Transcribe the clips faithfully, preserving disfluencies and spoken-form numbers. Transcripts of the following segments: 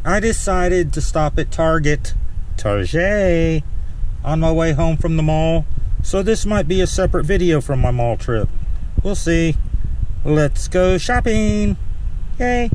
I decided to stop at Target, Target, on my way home from the mall. So this might be a separate video from my mall trip. We'll see. Let's go shopping. Yay.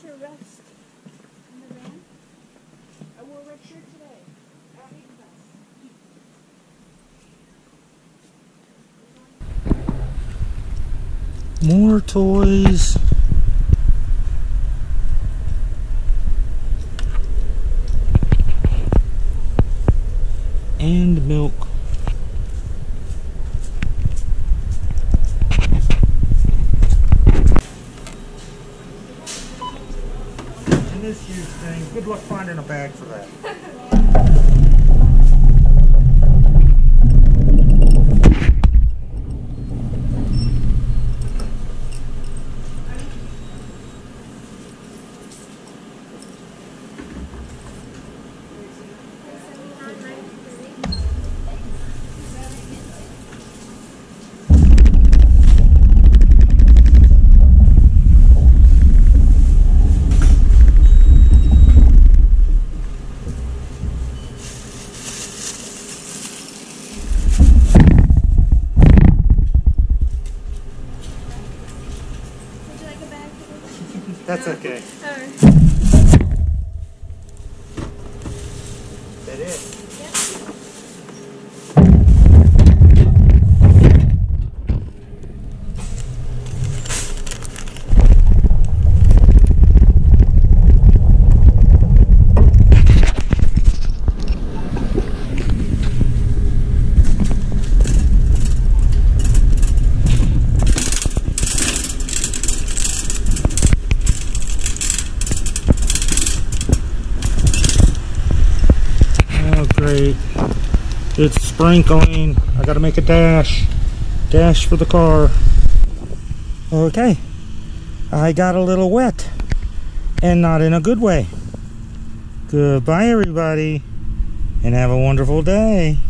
to rest in the van. I wore a red shirt today. I don't need the bus. More toys. And milk. And this huge thing, good luck finding a bag for that. That's okay. Alright. That it? Yep. Great. It's sprinkling. I gotta make a dash. Dash for the car. Okay. I got a little wet. And not in a good way. Goodbye, everybody. And have a wonderful day.